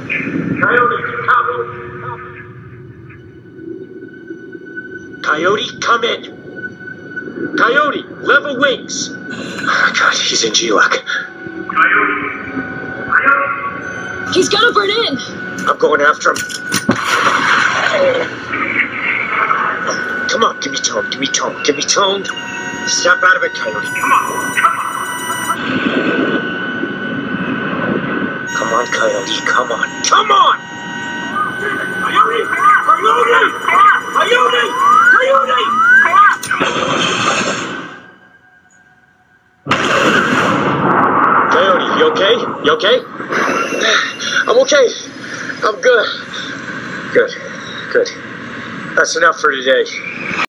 Coyote, copy. Coyote, come in. Coyote, level wings. Oh, God, he's in G-Lock. Coyote. Coyote. He's gonna burn in. I'm going after him. Come on, give me tone, give me tone, give me tone. Snap out of it, Coyote. Come on, come on. Come on, Coyote, come on, come on! Coyote! Coyote! Coyote! Coyote! Coyote, you okay? You okay? I'm okay. I'm good. Good. Good. That's enough for today.